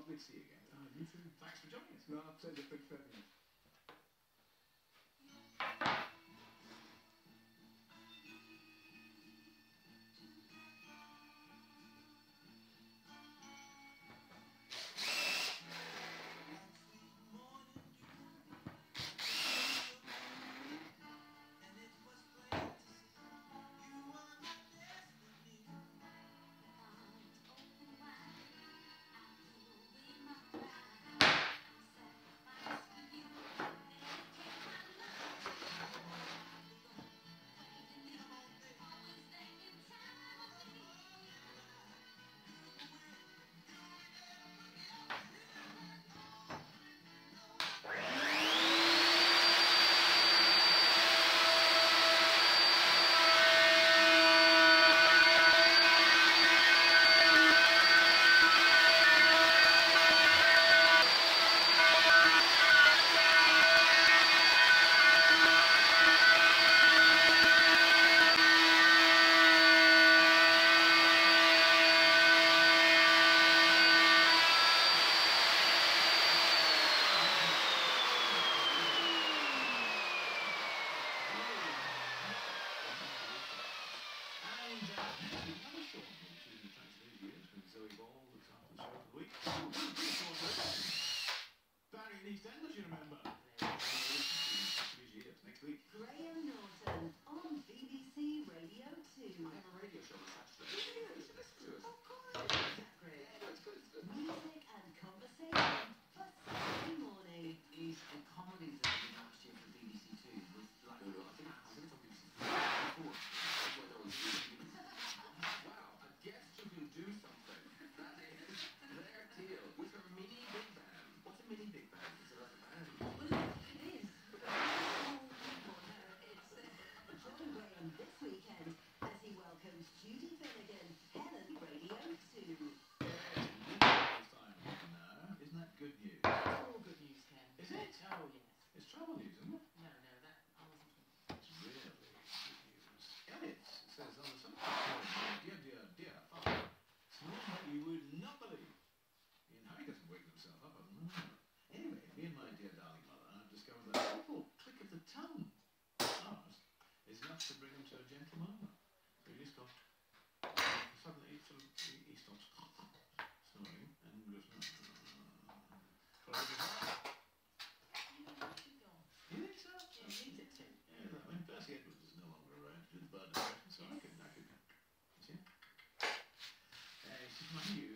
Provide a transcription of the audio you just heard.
lovely to see you again. You too. Thanks for joining us. No, I've said a big friend. Next week. Graham Norton on BBC Radio 2. I have a radio show on Saturday. Yeah, you should listen to it. Of course. That's great. Yeah, it's good. Music and conversation for Saturday morning. These comedies that I did last year for BBC Two was like... No, I think it's on BBC 4. That's why that was really wow, a guest who can do something. That is their deal. With her mini big band. What's a mini big band? Is it like a band? Well, it is. Join Graham this weekend as he welcomes Judy Finnegan, Helen Radio 2. Isn't that good news? It's all good news, Ken. Is it? Oh, yes. It's travel news, isn't it? No, that I wasn't thinking. It's really good news. Elliot says on the subject, dear father, something that you would not believe. Ian Harry doesn't wake himself up, I don't know. Anyway, me and my dear darling mother have discovered that a simple click of the tongue ours is enough to bring him to a gentle murmur. So he just goes, suddenly he stops snoring and goes, you think so? Yeah, you need it to. Yeah, I mean, Percy Edwards is no longer around to do the bird impression, so I could, you see? It's just my